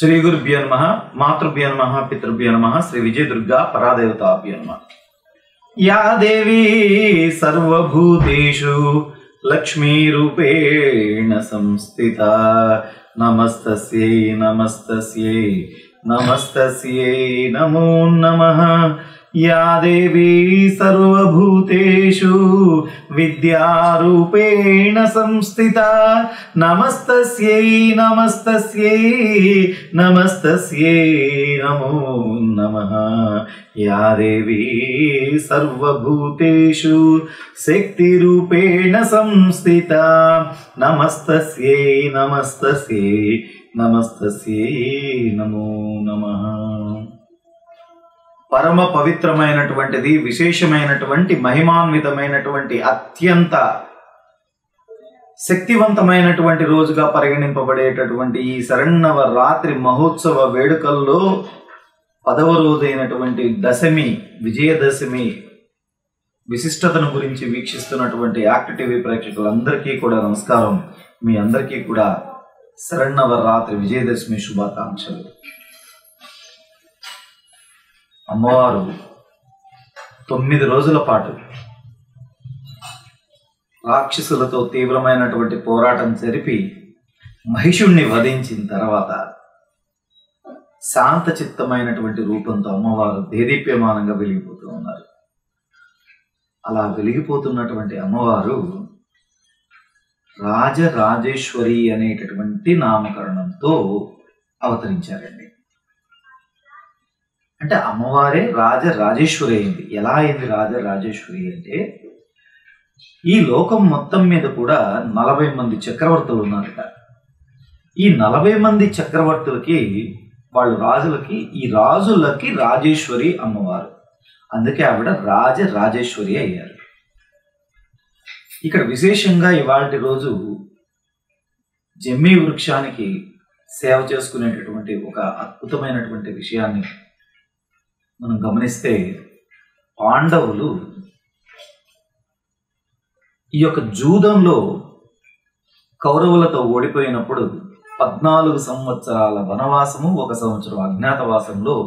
श्री गुरुभ्यो नमः मातृभ्यो नमः पितृभ्यो नमः श्री विजय दुर्गा परादेवताभ्यो नमः। या देवी सर्वभूतेषु लक्ष्मीरूपेण संस्थिता नमस्तस्यै नमस्तस्यै नमस्तस्यै नमो नमः। या देवी सर्वभूतेषु विद्यारूपेण संस्थिता नमस्तस्यै नमस्तस्यै नमस्तस्यै नमो नमः। या देवी सर्वभूतेषु शक्तिरूपेण संस्थिता नमस्तस्यै नमस्तस्यै नमस्तस्यै नमो नमः। పరమ పవిత్రమైనటువంటిది విశేషమైనటువంటి మహిమాన్వితమైనటువంటి అత్యంత శక్తివంతమైనటువంటి రోజుగా పరిగణింపబడేటటువంటి ఈ శరన్నవరాత్రి మహోత్సవ వేడుకల్లో 10వ రోజైనటువంటి దశమి విజయదశమి విశిష్టతను గురించి వీక్షిస్తున్నటువంటి యాక్ట్ టీవీ ప్రేక్షకులందరికీ కూడా నమస్కారం। మీ అందరికీ కూడా శరన్నవరాత్రి విజయదశమి శుభాకాంక్షలు। అమ్మవారు 9 రోజుల పాటు రాక్షసులతో తీవ్రమైనటువంటి పోరాటం జరిపి మహిషుణ్ణి వధించిన తర్వాత శాంత చిత్తమైనటువంటి రూపంతో అమ్మవారు దేదీప్యమానంగా వెలిగిపోతూ ఉన్నారు। అలా వెలిగిపోతున్నటువంటి అమ్మవారు రాజరాజేశ్వరి అనేటటువంటి నామకరణంతో అవతరించారండి। అంటే అమ్మవారే రాజరాజేశ్వరి అయింది। ఎలా అయింది రాజరాజేశ్వరి అంటే, ఈ లోకం మొత్తం మీద కూడా 40 మంది చక్రవర్తులు ఉన్నారట। ఈ 40 మంది చక్రవర్తులకి వాళ్ళు రాజులకి ఈ రాజులకి రాజేశ్వరి అమ్మవారు, అందుకే ఆవిడ రాజరాజేశ్వరి అయ్యారు। ఇక్కడ విశేషంగా ఇవాల్టి రోజు జమ్మి వృక్షానికి సేవ చేసుకునేటటువంటి ఒక అద్భుతమైనటువంటి విషయాన్ని మనం గమనిస్తే, పాండవులు ఈ యొక్క జూదంలో కౌరవులతో ఓడిపోయినప్పుడు 14 సంవత్సరాల వనవాసము 1 సంవత్సరం అజ్ఞాతవాసంలో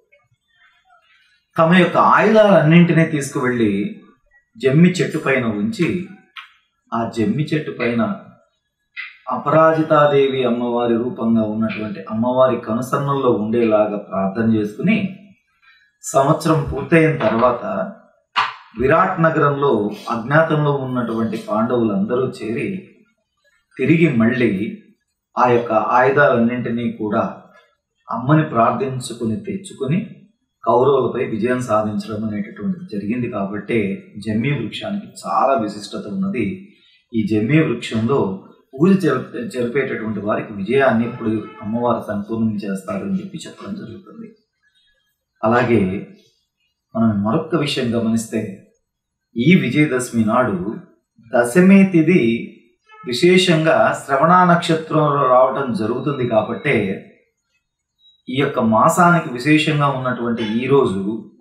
తమ యొక్క ఆయుధాలన్నింటినీ తీసుకువెళ్ళి జమ్మి చెట్టు పైన ఉంచి, ఆ జమ్మి చెట్టు పైన అపరాజితాదేవి అమ్మవారి రూపంగా ఉన్నటువంటి అమ్మవారి కనుసన్నల్లో ఉండేలాగా ప్రార్థన చేసుకుని, సంవత్సరం పూర్తయిన తర్వాత విరాట్ నగరంలో అజ్ఞాతంలో ఉన్నటువంటి పాండవులందరూ చేరి తిరిగి మళ్ళీ ఆ యొక్క ఆయుధాలన్నింటినీ కూడా అమ్మని ప్రార్థించుకుని తెచ్చుకుని కౌరవులపై విజయం సాధించడం అనేటటువంటిది జరిగింది। కాబట్టి జమ్మి వృక్షానికి చాలా విశిష్టత ఉన్నది। ఈ జమ్మి వృక్షంలో పూజ జరిపేటటువంటి వారికి విజయాన్ని ఇప్పుడు అమ్మవారు సంపూర్ణం చేస్తారు అని చెప్పి చెప్పడం జరుగుతుంది। అలాగే మనం మరొక విషయం గమనిస్తే, ఈ విజయదశమి నాడు దశమి తిథి విశేషంగా శ్రవణ నక్షత్రంలో రావటం జరుగుతుంది। కాబట్టి ఈ యొక్క మాసానికి విశేషంగా ఉన్నటువంటి ఈ రోజు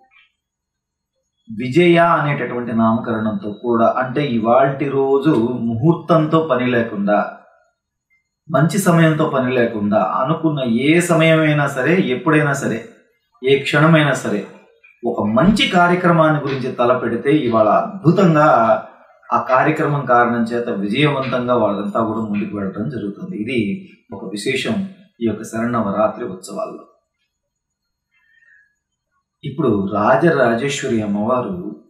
విజయ అనేటటువంటి నామకరణంతో కూడా, అంటే ఇవాల్టి రోజు ముహూర్తంతో పని లేకుండా, మంచి సమయంతో పని లేకుండా, అనుకున్న ఏ సమయమైనా సరే, ఎప్పుడైనా సరే, ఏ క్షణమైనా సరే ఒక మంచి కార్యక్రమాన్ని గురించి తలపెడితే ఇవాళ అద్భుతంగా ఆ కార్యక్రమం కారణం చేత విజయవంతంగా వాళ్ళంతా కూడా ముందుకు వెళ్ళడం జరుగుతుంది। ఇది ఒక విశేషం ఈ యొక్క శరన్నవరాత్రి ఉత్సవాల్లో। ఇప్పుడు రాజరాజేశ్వరి అమ్మవారు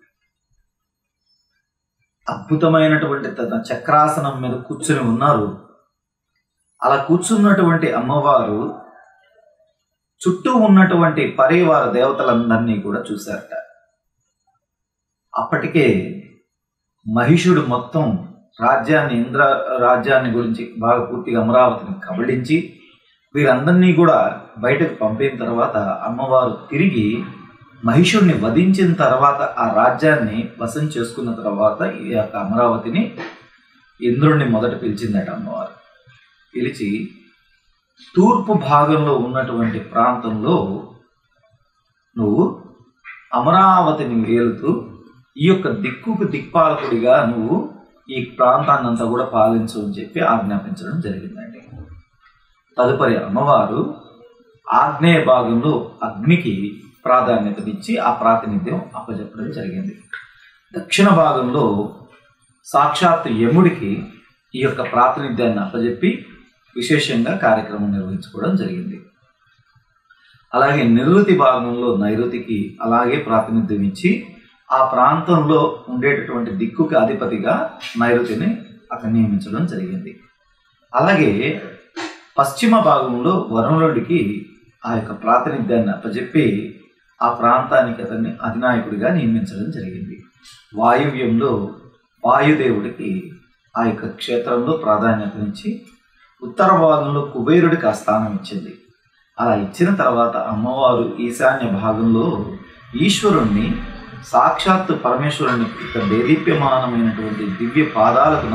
అద్భుతమైనటువంటి తన చక్రాసనం మీద కూర్చుని ఉన్నారు। అలా కూర్చున్నటువంటి అమ్మవారు చుట్టూ ఉన్నటువంటి పరివార దేవతలందరినీ కూడా చూశారట। అప్పటికే మహిషుడు మొత్తం రాజ్యాన్ని ఇంద్ర రాజ్యాన్ని గురించి బాగా పూర్తిగా అమరావతిని కబళించి వీరందరినీ కూడా బయటకు పంపిన తర్వాత అమ్మవారు తిరిగి మహిషుడిని వధించిన తర్వాత ఆ రాజ్యాన్ని వశం చేసుకున్న తర్వాత ఈ యొక్క అమరావతిని ఇంద్రుడిని మొదట పిలిచిందట అమ్మవారు। పిలిచి తూర్పు భాగంలో ఉన్నటువంటి ప్రాంతంలో నువ్వు అమరావతిని వేలుతూ ఈ యొక్క దిక్కుకు దిక్పాలకుడిగా నువ్వు ఈ ప్రాంతాన్ని అంతా కూడా పాలించు అని చెప్పి ఆజ్ఞాపించడం జరిగిందండి। తదుపరి అమ్మవారు ఆగ్నేయ భాగంలో అగ్నికి ప్రాధాన్యతనిచ్చి ఆ ప్రాతినిధ్యం అప్పచెప్పడం జరిగింది. దక్షిణ భాగంలో సాక్షాత్ యముడికి ఈ యొక్క ప్రాతినిధ్యాన్ని అప్పచెప్పి విశేషంగా కార్యక్రమం నిర్వహించుకోవడం జరిగింది. అలాగే నివృత్తి భాగంలో నైరుతికి అలాగే ప్రాతినిధ్యం ఇచ్చి ఆ ప్రాంతంలో ఉండేటటువంటి దిక్కుకి అధిపతిగా నైరుతిని అక్కడ నియమించడం జరిగింది. అలాగే పశ్చిమ భాగంలో వరుణుడికి ఆ యొక్క ప్రాతినిధ్యాన్ని అప్పచెప్పి ఆ ప్రాంతానికి అతన్ని అధినాయకుడిగా నియమించడం జరిగింది. వాయువ్యంలో వాయుదేవుడికి ఆ యొక్క క్షేత్రంలో ప్రాధాన్యతనిచ్చి ఉత్తర భాగంలో కుబేరుడికి ఆ స్థానం ఇచ్చింది. అలా ఇచ్చిన తర్వాత అమ్మవారు ఈశాన్య భాగంలో ఈశ్వరుణ్ణి సాక్షాత్తు పరమేశ్వరుని దేదీప్యమానమైనటువంటి దివ్య పాదాలకు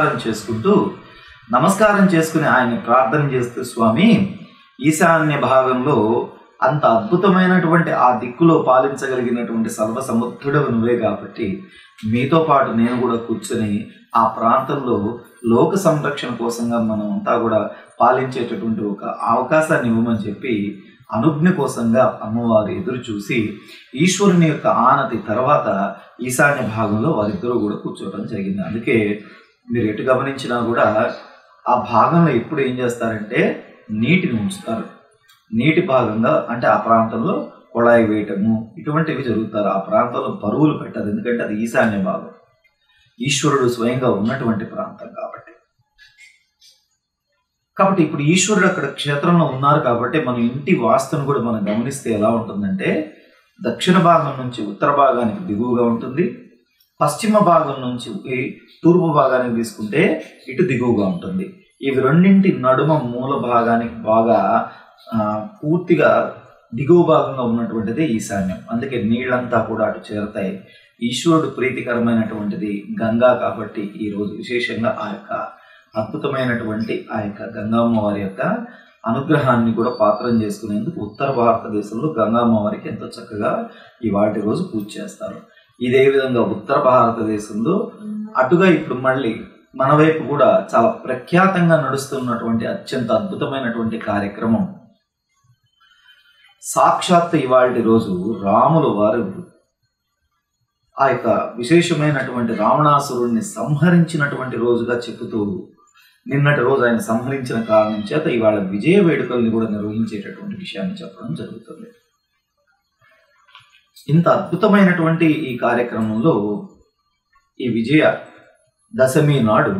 నమస్కారం చేసుకుని ఆయన ప్రార్థన చేస్తూ, స్వామి ఈశాన్య భాగంలో అంత అద్భుతమైనటువంటి ఆ దిక్కులో పాలించగలిగినటువంటి సర్వసముద్ధుడవు నువ్వే కాబట్టి మీతో పాటు నేను కూడా కూర్చొని ఆ ప్రాంతంలో లోక సంరక్షణ కోసంగా మనం అంతా కూడా పాలించేటటువంటి ఒక అవకాశాన్ని ఇవ్వమని చెప్పి అనుజ్ఞ కోసంగా అమ్మవారు ఎదురు చూసి ఈశ్వరుని యొక్క ఆనతి తర్వాత ఈశాన్య భాగంలో వారిద్దరూ కూడా కూర్చోవడం జరిగింది. అందుకే మీరు ఎటు గమనించినా కూడా ఆ భాగంలో ఎప్పుడు ఏం చేస్తారంటే నీటిని ఉంచుతారు. నీటి భాగంగా అంటే ఆ ప్రాంతంలో కొళాయి వేయటము ఇటువంటివి జరుగుతారు. ఆ ప్రాంతంలో బరువులు పెట్టారు, ఎందుకంటే అది ఈశాన్య భాగం, ఈశ్వరుడు స్వయంగా ఉన్నటువంటి ప్రాంతం కాబట్టి. ఇప్పుడు ఈశ్వరుడు అక్కడ క్షేత్రంలో ఉన్నారు కాబట్టి మన ఇంటి వాస్తును కూడా మనం గమనిస్తే ఎలా ఉంటుందంటే దక్షిణ భాగం నుంచి ఉత్తర భాగానికి దిగువగా ఉంటుంది, పశ్చిమ భాగం నుంచి తూర్పు భాగానికి తీసుకుంటే ఇటు దిగువగా ఉంటుంది. ఇవి రెండింటి నడుమ మూల భాగానికి బాగా పూర్తిగా దిగువ భాగంగా ఉన్నటువంటిది ఈశాన్యం. అందుకే నీళ్ళంతా కూడా అటు చేరతాయి. ఈశ్వరుడు ప్రీతికరమైనటువంటిది గంగా కాబట్టి ఈరోజు విశేషంగా ఆ యొక్క అద్భుతమైనటువంటి ఆ యొక్క గంగామ్మ వారి యొక్క అనుగ్రహాన్ని కూడా పాత్రం చేసుకునేందుకు ఉత్తర భారతదేశంలో గంగామ్మ వారికి ఎంతో చక్కగా ఇవాటి రోజు పూజ చేస్తారు. ఇదే విధంగా ఉత్తర భారతదేశంలో అటుగా ఇప్పుడు మళ్ళీ మన వైపు కూడా చాలా ప్రఖ్యాతంగా నడుస్తున్నటువంటి అత్యంత అద్భుతమైనటువంటి కార్యక్రమం సాక్షాత్ ఇవాళ రోజు రాముల వారు ఆ యొక్క విశేషమైనటువంటి రావణాసురుణ్ణి సంహరించినటువంటి రోజుగా చెబుతూ నిన్నటి రోజు ఆయన సంహరించిన కారణం చేత ఇవాళ విజయ వేడుకల్ని కూడా నిర్వహించేటటువంటి విషయాన్ని చెప్పడం జరుగుతుంది. ఇంత అద్భుతమైనటువంటి ఈ కార్యక్రమంలో ఈ విజయ దశమి నాడు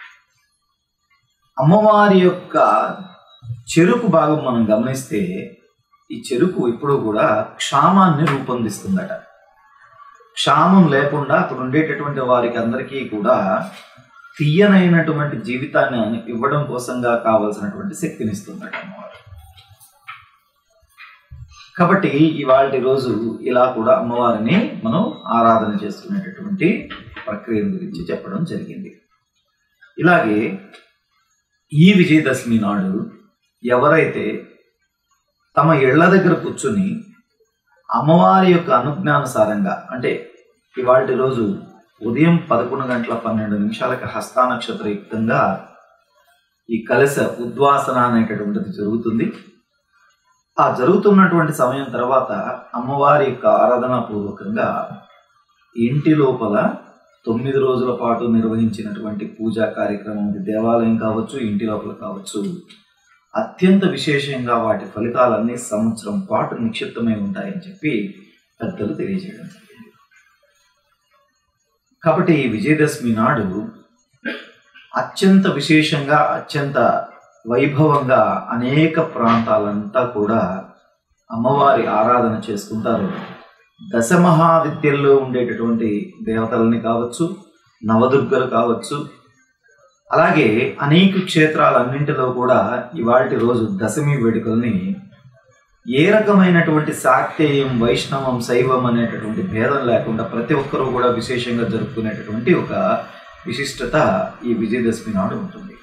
అమ్మవారి యొక్క చెరుకు భాగం మనం గమనిస్తే ఈ చెరుకు ఇప్పుడు కూడా క్షామాన్ని రూపొందిస్తుందట. క్షామం లేకుండా అక్కడ ఉండేటటువంటి వారికి అందరికీ కూడా తీయనైనటువంటి జీవితాన్ని ఇవ్వడం కోసంగా కావలసినటువంటి శక్తినిస్తుందట అమ్మవారు. కాబట్టి ఇవాళ రోజు ఇలా కూడా అమ్మవారిని మనం ఆరాధన చేసుకునేటటువంటి ప్రక్రియ గురించి చెప్పడం జరిగింది. ఇలాగే ఈ విజయదశమి నాడు ఎవరైతే తమ ఇళ్ల దగ్గర కూర్చుని అమ్మవారి యొక్క అనుజ్ఞానుసారంగా అంటే ఇవాళ రోజు ఉదయం 11:12 హస్త నక్షత్రయుక్తంగా ఈ కలశ ఉద్వాసన అనేటటువంటిది జరుగుతుంది. ఆ జరుగుతున్నటువంటి సమయం తర్వాత అమ్మవారి యొక్క ఆరాధనా పూర్వకంగా ఇంటి లోపల 9 రోజుల పాటు నిర్వహించినటువంటి పూజా కార్యక్రమం, దేవాలయం కావచ్చు, ఇంటి లోపల కావచ్చు, అత్యంత విశేషంగా వాటి ఫలితాలన్నీ సంవత్సరం పాటు నిక్షిప్తమై ఉంటాయని చెప్పి పెద్దలు తెలియజేయడం జరిగింది. కాబట్టి ఈ విజయదశమి నాడు అత్యంత విశేషంగా అత్యంత వైభవంగా అనేక ప్రాంతాలంతా కూడా అమ్మవారి ఆరాధన చేసుకుంటారు. దశమహావిద్యల్లో ఉండేటటువంటి దేవతలని కావచ్చు, నవదుర్గలు కావచ్చు, అలాగే అనేక క్షేత్రాలన్నింటిలో కూడా ఇవాల్టి రోజు దశమి వేడుకల్ని ఏ రకమైనటువంటి శాక్తేయం, వైష్ణవం, శైవం అనేటటువంటి భేదం లేకుండా ప్రతి ఒక్కరూ కూడా విశేషంగా జరుపుకునేటటువంటి ఒక విశిష్టత ఈ విజయదశమి నాడు ఉంటుంది.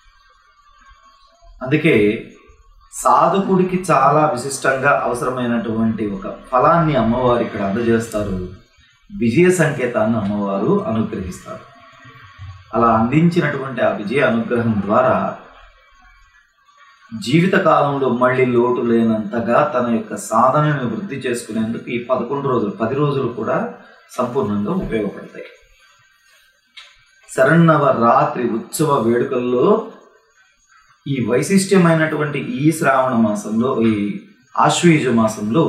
అందుకే సాధకుడికి చాలా విశిష్టంగా అవసరమైనటువంటి ఒక ఫలాన్ని అమ్మవారు ఇక్కడ అందజేస్తారు. విజయ సంకేతాన్ని అమ్మవారు అనుగ్రహిస్తారు. అలా అందించినటువంటి ఆ విజయ అనుగ్రహం ద్వారా జీవిత కాలంలో మళ్ళీ లోటు లేనంతగా తన యొక్క సాధనని వృద్ధి చేసుకునేందుకు ఈ 11 రోజులు 10 రోజులు కూడా సంపూర్ణంగా ఉపయోగపడతాయి. శరన్నవరాత్రి ఉత్సవ వేడుకల్లో ఈ వైశిష్ట్యమైనటువంటి ఈ శ్రావణ మాసంలో, ఈ ఆశ్వయుజ మాసంలో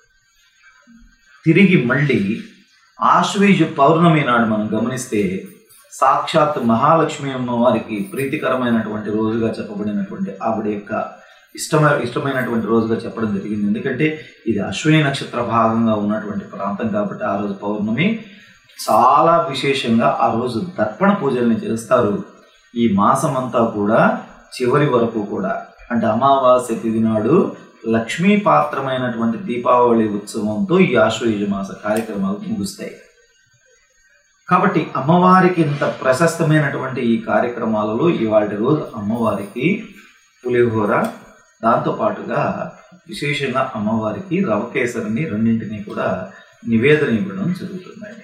తిరిగి మళ్ళీ ఆశ్వయుజ పౌర్ణమి నాడు మనం గమనిస్తే సాక్షాత్ మహాలక్ష్మి అమ్మవారికి ప్రీతికరమైనటువంటి రోజుగా చెప్పబడినటువంటి ఆవిడ యొక్క ఇష్టమైనటువంటి రోజుగా చెప్పడం జరిగింది. ఎందుకంటే ఇది అశ్విని నక్షత్ర భాగంగా ఉన్నటువంటి ప్రాంతం కాబట్టి ఆ రోజు పౌర్ణమి చాలా విశేషంగా ఆ రోజు దర్పణ పూజల్ని చేస్తారు. ఈ మాసం అంతా కూడా చివరి వరకు కూడా, అంటే అమావాస్య తిథి నాడు లక్ష్మీ పాత్రమైనటువంటి దీపావళి ఉత్సవంతో ఈ ఆశ్వయుజ మాస కార్యక్రమాలు ముగుస్తాయి. కాబట్టి అమ్మవారికి ఇంత ప్రశస్తమైనటువంటి ఈ కార్యక్రమాలలో ఇవాళ రోజు అమ్మవారికి పులిహోర, దాంతోపాటుగా విశేషంగా అమ్మవారికి రవకేసరిని రెండింటినీ కూడా నివేదన ఇవ్వడం జరుగుతుందండి.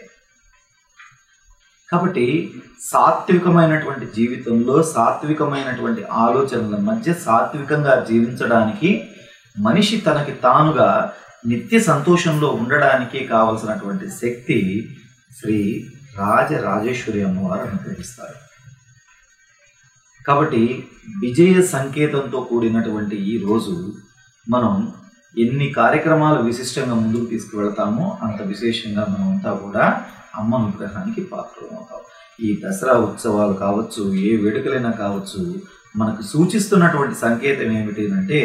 కాబట్టి సాత్వికమైనటువంటి జీవితంలో సాత్వికమైనటువంటి ఆలోచనల మధ్య సాత్వికంగా జీవించడానికి మనిషి తనకి తానుగా నిత్య సంతోషంలో ఉండడానికి కావలసినటువంటి శక్తి శ్రీ రాజరాజేశ్వరి అమ్మవారు అనుగ్రహిస్తారు. కాబట్టి విజయ సంకేతంతో కూడినటువంటి ఈ రోజు మనం ఎన్ని కార్యక్రమాలు విశిష్టంగా ముందుకు తీసుకువెళ్తామో అంత విశేషంగా మనం అంతా కూడా అమ్మ అనుగ్రహానికి పాత్రమవుతాం. ఈ దసరా ఉత్సవాలు కావచ్చు, ఏ వేడుకలైనా కావచ్చు, మనకు సూచిస్తున్నటువంటి సంకేతం ఏమిటి అంటే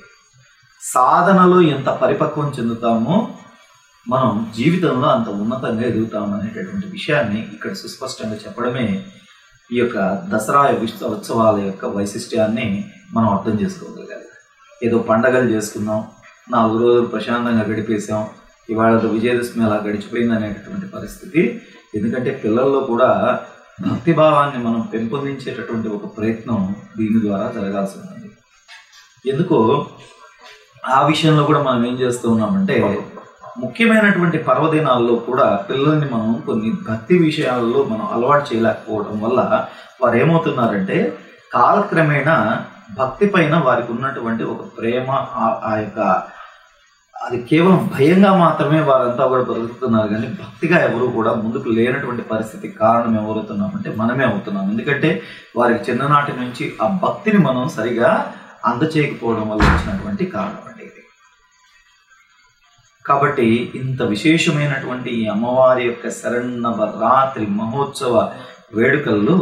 సాధనలో ఎంత పరిపక్వం చెందుతామో మనం జీవితంలో అంత ఉన్నతంగా ఎదుగుతామనేటటువంటి విషయాన్ని ఇక్కడ సుస్పష్టంగా చెప్పడమే ఈ యొక్క దసరా ఉత్సవాల యొక్క వైశిష్ట్యాన్ని మనం అర్థం చేసుకోగలగాలి. ఏదో పండగలు చేసుకున్నాం, 4 రోజులు ప్రశాంతంగా గడిపేసాం, ఇవాళ విజయదశమి అలా గడిచిపోయింది అనేటటువంటి పరిస్థితి. ఎందుకంటే పిల్లల్లో కూడా భక్తిభావాన్ని మనం పెంపొందించేటటువంటి ఒక ప్రయత్నం దీని ద్వారా జరగాల్సి ఉంటుంది. ఎందుకో ఆ విషయంలో కూడా మనం ఏం చేస్తూ ఉన్నామంటే ముఖ్యమైనటువంటి పర్వదినాల్లో కూడా పిల్లల్ని మనం కొన్ని భక్తి విషయాల్లో మనం అలవాటు చేయలేకపోవడం వల్ల వారు ఏమవుతున్నారంటే కాలక్రమేణా భక్తి పైన వారికి ఉన్నటువంటి ఒక ప్రేమ, ఆ యొక్క అది కేవలం భయంగా మాత్రమే వారంతా కూడా బ్రతుకుతున్నారు. కానీ భక్తిగా ఎవరు కూడా ముందుకు లేనటువంటి పరిస్థితికి కారణం ఎవరవుతున్నామంటే మనమే అవుతున్నాం. ఎందుకంటే వారికి చిన్ననాటి నుంచి ఆ భక్తిని మనం సరిగా అందచేయకపోవడం వల్ల వచ్చినటువంటి కారణం అండి ఇది. కాబట్టి ఇంత విశేషమైనటువంటి ఈ అమ్మవారి యొక్క శరన్నవరాత్రి మహోత్సవ వేడుకల్లో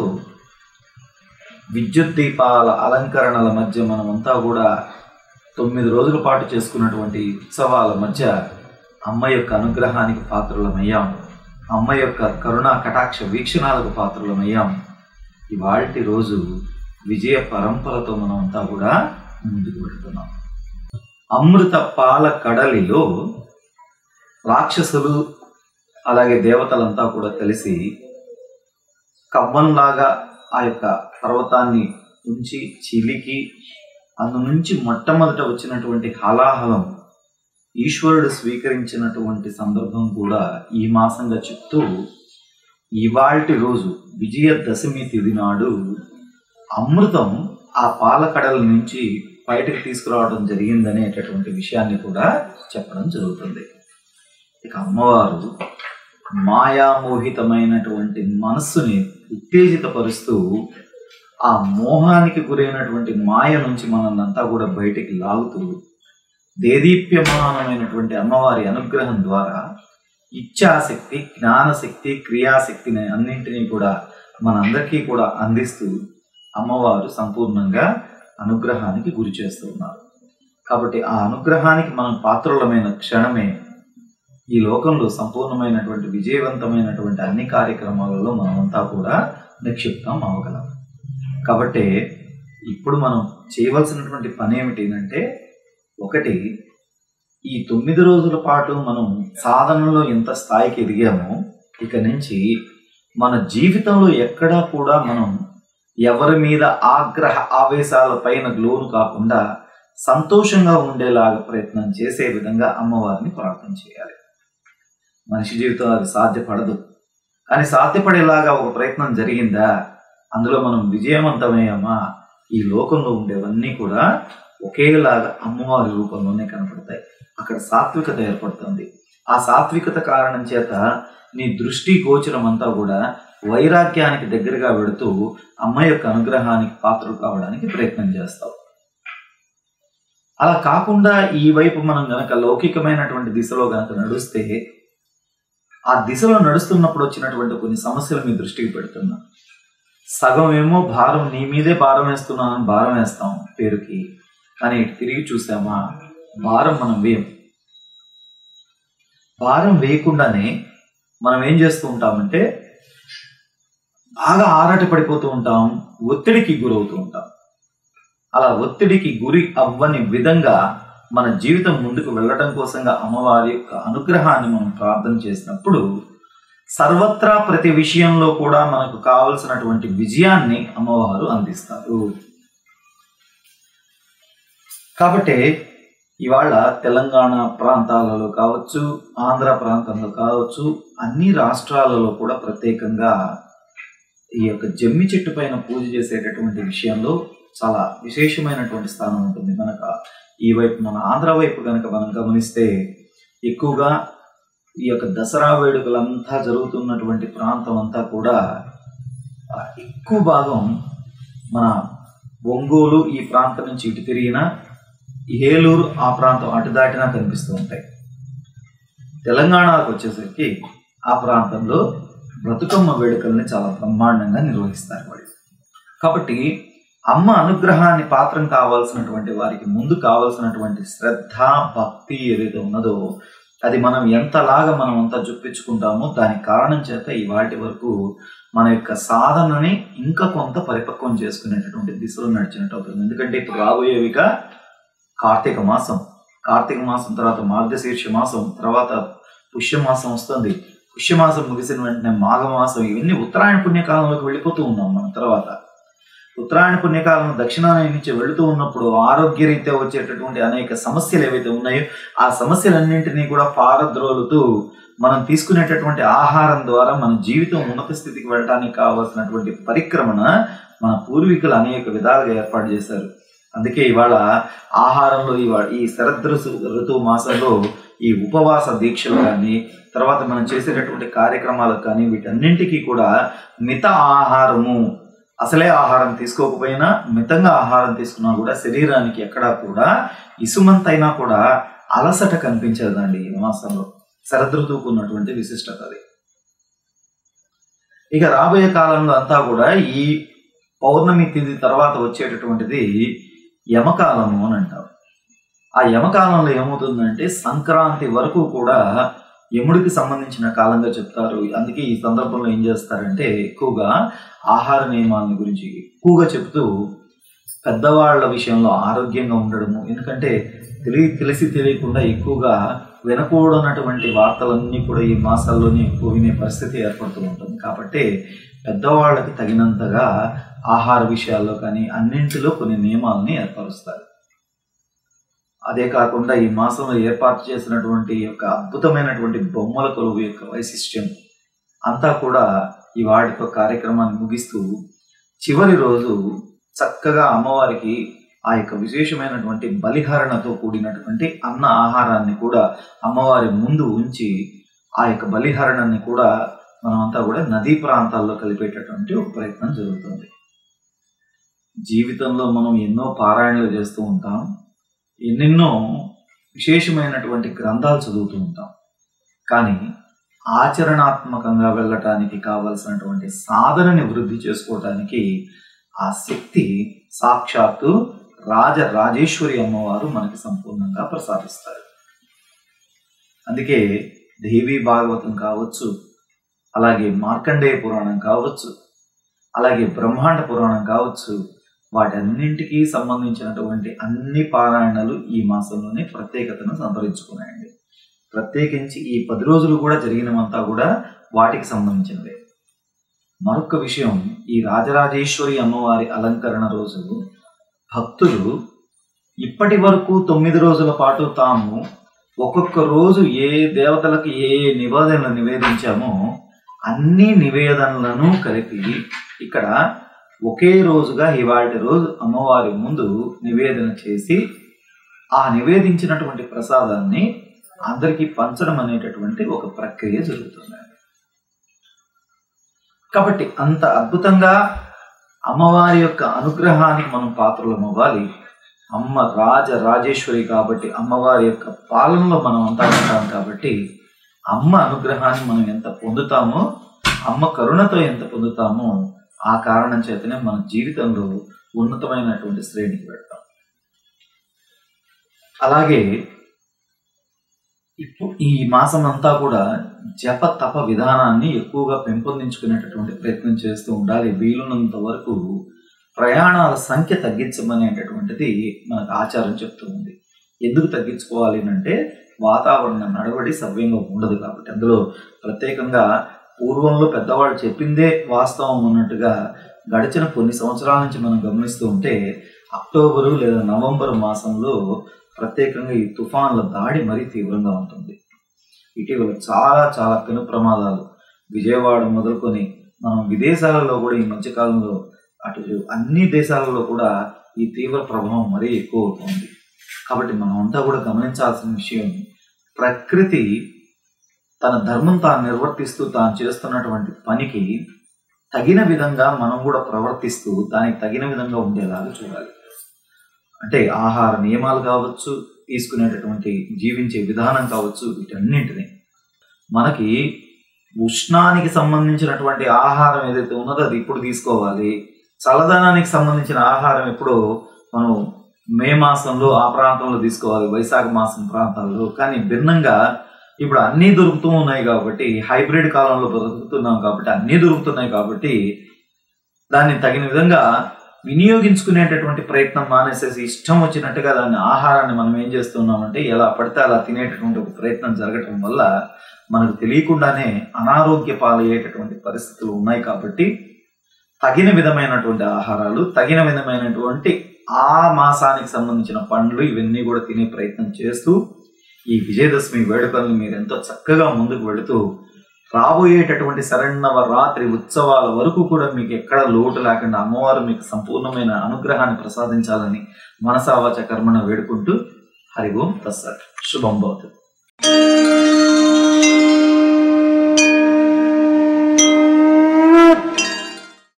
విద్యుత్ దీపాల అలంకరణల మధ్య మనమంతా కూడా 9 రోజుల పాటు చేసుకున్నటువంటి ఉత్సవాల మధ్య అమ్మ యొక్క అనుగ్రహానికి పాత్రలమయ్యాం. అమ్మ యొక్క కరుణా కటాక్ష వీక్షణాలకు పాత్రలమయ్యాం. ఇవాల్టి రోజు విజయ పరంపరతో మనం అంతా కూడా ముందుకు వెళ్తున్నాం. అమృత పాల కడలిలో రాక్షసులు అలాగే దేవతలంతా కూడా కలిసి కవ్వంలాగా ఆ యొక్క పర్వతాన్ని ఉంచి చిలికి అందు నుంచి మొట్టమొదట వచ్చినటువంటి హలాహలం ఈశ్వరుడు స్వీకరించినటువంటి సందర్భం కూడా ఈ మాసంగా చెప్తూ ఇవాల్టి రోజు విజయదశమి తిథి నాడు అమృతం ఆ పాలకడల నుంచి బయటకు తీసుకురావడం జరిగిందనేటటువంటి విషయాన్ని కూడా చెప్పడం జరుగుతుంది. ఇక అమ్మవారు మాయామోహితమైనటువంటి మనస్సుని ఉత్తేజితపరుస్తూ ఆ మోహానికి గురైనటువంటి మాయ నుంచి మనల్నంతా కూడా బయటికి లాగుతూ దేదీప్యమానమైనటువంటి అమ్మవారి అనుగ్రహం ద్వారా ఇచ్ఛాశక్తి, జ్ఞానశక్తి, క్రియాశక్తిని అన్నింటినీ కూడా మనందరికీ కూడా అందిస్తూ అమ్మవారు సంపూర్ణంగా అనుగ్రహానికి గురి చేస్తూ ఉన్నారు. కాబట్టి ఆ అనుగ్రహానికి మనం పాత్రులమైన క్షణమే ఈ లోకంలో సంపూర్ణమైనటువంటి విజయవంతమైనటువంటి అన్ని కార్యక్రమాలలో మనమంతా కూడా నిక్షిప్తం అవ్వగలం. కాబట్టి ఇప్పుడు మనం చేయవలసినటువంటి పని ఏమిటంటే, ఒకటి, ఈ 9 రోజుల పాటు మనం సాధనలో ఎంత స్థాయికి ఎదిగామో ఇక నుంచి మన జీవితంలో ఎక్కడా కూడా మనం ఎవరి మీద ఆగ్రహ ఆవేశాల పైన లోను కాకుండా సంతోషంగా ఉండేలాగా ప్రయత్నం చేసే విధంగా అమ్మవారిని ప్రార్థన చేయాలి. మనిషి జీవితంలో అది సాధ్యపడదు, కానీ సాధ్యపడేలాగా ఒక ప్రయత్నం జరిగిందా, అందులో మనం విజయవంతమయ్యామా, ఈ లోకంలో ఉండేవన్నీ కూడా ఒకేలాగా అమ్మవారి రూపంలోనే కనపడతాయి. అక్కడ సాత్వికత ఏర్పడుతుంది. ఆ సాత్వికత కారణం చేత నీ దృష్టి గోచరం అంతా కూడా వైరాగ్యానికి దగ్గరగా వెళుతూ అమ్మ యొక్క అనుగ్రహానికి పాత్రలు కావడానికి ప్రయత్నం చేస్తావు. అలా కాకుండా ఈ వైపు మనం గనక లౌకికమైనటువంటి దిశలో గనక నడుస్తే, ఆ దిశలో నడుస్తున్నప్పుడు వచ్చినటువంటి కొన్ని సమస్యలు మీ దృష్టికి పెడుతున్నా. సగం ఏమో భారం, నీ మీదే భారం వేస్తున్నానని భారం వేస్తాం పేరుకి, కానీ ఇటు తిరిగి చూసామా భారం మనం వేయం. భారం వేయకుండానే మనం ఏం చేస్తూ ఉంటామంటే బాగా ఆరాట పడిపోతూ ఉంటాం, ఒత్తిడికి గురవుతూ ఉంటాం. అలా ఒత్తిడికి గురి అవ్వని విధంగా మన జీవితం ముందుకు వెళ్ళటం కోసంగా అమ్మవారి యొక్క అనుగ్రహాన్ని మనం ప్రార్థన చేసినప్పుడు సర్వత్రా ప్రతి విషయంలో కూడా మనకు కావలసినటువంటి విజయాన్ని అమ్మవారు అందిస్తారు. కాబట్టి ఇవాళ తెలంగాణ ప్రాంతాలలో కావచ్చు, ఆంధ్ర ప్రాంతంలో కావచ్చు, అన్ని రాష్ట్రాలలో కూడా ప్రత్యేకంగా ఈ యొక్క జమ్మి చెట్టు పైన పూజ చేసేటటువంటి విషయంలో చాలా విశేషమైనటువంటి స్థానం ఉంటుంది. మనకు ఈ వైపు మన ఆంధ్ర వైపు కనుక మనం గమనిస్తే ఎక్కువగా ఈ యొక్క దసరా వేడుకలంతా జరుగుతున్నటువంటి ప్రాంతం అంతా కూడా ఎక్కువ భాగం మన ఒంగోలు ఈ ప్రాంతం నుంచి ఇటు తిరిగిన ఏలూరు ఆ ప్రాంతం అటు దాటినా కనిపిస్తూ ఉంటాయి. తెలంగాణకు వచ్చేసరికి ఆ ప్రాంతంలో బ్రతుకమ్మ వేడుకల్ని చాలా బ్రహ్మాండంగా నిర్వహిస్తారు వాళ్ళు. కాబట్టి అమ్మ అనుగ్రహాన్ని పాత్రం కావాల్సినటువంటి వారికి ముందు కావాల్సినటువంటి శ్రద్ధ, భక్తి ఏదైతే ఉన్నదో అది మనం ఎంతలాగా మనం అంతా చూపించుకుంటామో దానికి కారణం చేత ఇవాటి వరకు మన యొక్క సాధనని ఇంకా కొంత పరిపక్వం చేసుకునేటటువంటి దిశలో నడిచినట్టు అవుతుంది. ఎందుకంటే ఇప్పుడు రాబోయేవిగా కార్తీక మాసం తర్వాత మార్గశీర్ష మాసం, తర్వాత పుష్యమాసం వస్తుంది. పుష్యమాసం ముగిసిన వెంటనే మాఘమాసం, ఇవన్నీ ఉత్తరాయణ పుణ్యకాలంలోకి వెళ్ళిపోతూ ఉన్నాం. మనం తర్వాత ఉత్తరాయణ పుణ్యకాలం దక్షిణాయన నుంచి వెళుతూ ఉన్నప్పుడు ఆరోగ్యరీత్యా వచ్చేటటువంటి అనేక సమస్యలు ఏవైతే ఉన్నాయో ఆ సమస్యలన్నింటినీ కూడా పారద్రోలుతూ మనం తీసుకునేటటువంటి ఆహారం ద్వారా మన జీవితం ఉన్నత స్థితికి వెళ్ళడానికి కావాల్సినటువంటి పరిక్రమణ మన పూర్వీకులు అనేక విధాలుగా ఏర్పాటు చేశారు. అందుకే ఇవాళ ఆహారంలో ఈ ఋతువు మాసంలో ఈ ఉపవాస దీక్షలు కానీ, తర్వాత మనం చేసేటటువంటి కార్యక్రమాలకు కానీ వీటన్నింటికీ కూడా మిత ఆహారము, అసలే ఆహారం తీసుకోకపోయినా మితంగా ఆహారం తీసుకున్నా కూడా శరీరానికి ఎక్కడా కూడా ఇసుమంతైనా కూడా అలసట కనిపించదండి. ఈ మాసంలో శరదృతువుకు ఉన్నటువంటి విశిష్టత అది. ఇక రాబోయే కాలంలో అంతా కూడా ఈ పౌర్ణమి తిథి తర్వాత వచ్చేటటువంటిది యమకాలము అని అంటారు. ఆ యమకాలంలో ఏమవుతుందంటే సంక్రాంతి వరకు కూడా యముడికి సంబంధించిన కాలంగా చెప్తారు. అందుకే ఈ సందర్భంలో ఏం చేస్తారంటే ఎక్కువగా ఆహార నియమాల గురించి ఎక్కువగా చెప్తూ పెద్దవాళ్ల విషయంలో ఆరోగ్యంగా ఉండడము, ఎందుకంటే తెలిసి తెలియకుండా ఎక్కువగా వినకూడనటువంటి వార్తలన్నీ కూడా ఈ మాసాల్లోనే ఎక్కువ వినే పరిస్థితి ఏర్పడుతూ ఉంటుంది. కాబట్టి పెద్దవాళ్ళకి తగినంతగా ఆహార విషయాల్లో కానీ అన్నింటిలో కొన్ని నియమాలని ఏర్పరుస్తారు. అదే కాకుండా ఈ మాసంలో ఏర్పాటు చేసినటువంటి యొక్క అద్భుతమైనటువంటి బొమ్మల కొలువు యొక్క వైశిష్ట్యం అంతా కూడా ఈ వాటితో కార్యక్రమాన్ని ముగిస్తూ చివరి రోజు చక్కగా అమ్మవారికి ఆ యొక్క విశేషమైనటువంటి బలిహరణతో కూడినటువంటి అన్న ఆహారాన్ని కూడా అమ్మవారి ముందు ఉంచి ఆ యొక్క బలిహరణని కూడా మనమంతా కూడా నదీ ప్రాంతాల్లో కలిపేటటువంటి ఒక ప్రయత్నం జరుగుతుంది. జీవితంలో మనం ఎన్నో పారాయణలు చేస్తూ ఉంటాం, ఎన్నెన్నో విశేషమైనటువంటి గ్రంథాలు చదువుతూ ఉంటాం. కానీ ఆచరణాత్మకంగా వెళ్ళటానికి కావలసినటువంటి సాధనని వృద్ధి చేసుకోవటానికి ఆ శక్తి సాక్షాత్తు రాజరాజేశ్వరి అమ్మవారు మనకి సంపూర్ణంగా ప్రసాదిస్తారు. అందుకే దేవీ భాగవతం కావచ్చు, అలాగే మార్కండేయ పురాణం కావచ్చు, అలాగే బ్రహ్మాండ పురాణం కావచ్చు, వాటన్నింటికి సంబంధించినటువంటి అన్ని పారాయణలు ఈ మాసంలోనే ప్రత్యేకతను సంతరించుకున్నాయండి. ప్రత్యేకించి ఈ 10 రోజులు కూడా జరిగినవంతా కూడా వాటికి సంబంధించినవే. మరొక విషయం, ఈ రాజరాజేశ్వరి అమ్మవారి అలంకరణ రోజు భక్తులు ఇప్పటి వరకు 9 రోజుల పాటు తాము ఒక్కొక్క రోజు ఏ దేవతలకు ఏ నివేదనలు నివేదించామో అన్ని నివేదనలను కలిపి ఇక్కడ ఒకే రోజుగా ఇవాల్టి రోజు అమ్మవారి ముందు నివేదన చేసి ఆ నివేదించినటువంటి ప్రసాదాన్ని అందరికీ పంచడం అనేటటువంటి ఒక ప్రక్రియ జరుగుతుంది. కాబట్టి అంత అద్భుతంగా అమ్మవారి యొక్క అనుగ్రహానికి మనం పాత్రలం అవ్వాలి. అమ్మ రాజేశ్వరి కాబట్టి అమ్మవారి యొక్క పాలనలో మనం అంతా ఉంటాం కాబట్టి అమ్మ అనుగ్రహాన్ని మనం ఎంత పొందుతామో, అమ్మ కరుణతో ఎంత పొందుతామో ఆ కారణం చేతనే మన జీవితంలో ఉన్నతమైనటువంటి శ్రేణికి వెళ్తాం. అలాగే ఇప్పుడు ఈ మాసం అంతా కూడా జప తప విధానాన్ని ఎక్కువగా పెంపొందించుకునేటటువంటి ప్రయత్నం చేస్తూ ఉండాలి. వీలున్నంత వరకు ప్రయాణాల సంఖ్య తగ్గించమనేటటువంటిది మనకు ఆచారం చెప్తూ ఉంది. ఎందుకు తగ్గించుకోవాలి అంటే వాతావరణ నడవడి సవ్యంగా ఉండదు కాబట్టి. అందులో ప్రత్యేకంగా పూర్వంలో పెద్దవాళ్ళు చెప్పిందే వాస్తవం ఉన్నట్టుగా గడిచిన కొన్ని సంవత్సరాల నుంచి మనం గమనిస్తూ ఉంటే అక్టోబరు లేదా నవంబర్ మాసంలో ప్రత్యేకంగా ఈ తుఫాన్ల దాడి మరీ తీవ్రంగా ఉంటుంది. ఇటీవల చాలా చాలా పెను ప్రమాదాలు విజయవాడ మొదలుకొని మనం విదేశాలలో కూడా ఈ మధ్యకాలంలో అటు అన్ని దేశాలలో కూడా ఈ తీవ్ర ప్రభావం మరీ ఎక్కువ అవుతుంది. కాబట్టి మనం అంతా కూడా గమనించాల్సిన విషయం, ప్రకృతి తన ధర్మం తాను నిర్వర్తిస్తూ తాను చేస్తున్నటువంటి పనికి తగిన విధంగా మనం కూడా ప్రవర్తిస్తూ దానికి తగిన విధంగా ఉండేలాగా చూడాలి. అంటే ఆహార నియమాలు కావచ్చు, తీసుకునేటటువంటి జీవించే విధానం కావచ్చు, వీటన్నింటినీ మనకి ఉష్ణానికి సంబంధించినటువంటి ఆహారం ఏదైతే ఉన్నదో అది ఇప్పుడు తీసుకోవాలి. చల్లదనానికి సంబంధించిన ఆహారం ఎప్పుడు మనం మే మాసంలో ఆ ప్రాంతంలో తీసుకోవాలి, వైశాఖ మాసం ప్రాంతాల్లో. కానీ భిన్నంగా ఇప్పుడు అన్నీ దొరుకుతూ ఉన్నాయి కాబట్టి, హైబ్రిడ్ కాలంలో బ్రతుకుతున్నాం కాబట్టి అన్నీ దొరుకుతున్నాయి కాబట్టి దాన్ని తగిన విధంగా వినియోగించుకునేటటువంటి ప్రయత్నం మానేసేసి ఇష్టం వచ్చినట్టుగా దాన్ని ఆహారాన్ని మనం ఏం చేస్తున్నామంటే ఎలా పడితే అలా తినేటటువంటి ఒక ప్రయత్నం జరగటం వల్ల మనకు తెలియకుండానే అనారోగ్య పాలయ్యేటటువంటి పరిస్థితులు ఉన్నాయి. కాబట్టి తగిన విధమైనటువంటి ఆహారాలు, తగిన విధమైనటువంటి ఆ మాసానికి సంబంధించిన పండ్లు ఇవన్నీ కూడా తినే ప్రయత్నం చేస్తూ ఈ విజయదశమి వేడుకల్ని మీరు ఎంతో చక్కగా ముందుకు వెళుతూ రాబోయేటటువంటి శరన్నవరాత్రి ఉత్సవాల వరకు కూడా మీకు ఎక్కడ లోటు లేకుండా అమ్మవారు మీకు సంపూర్ణమైన అనుగ్రహాన్ని ప్రసాదించాలని మనసా వాచ కర్మణ వేడుకుంటూ హరి ఓం తత్సత్. శుభం భవతు.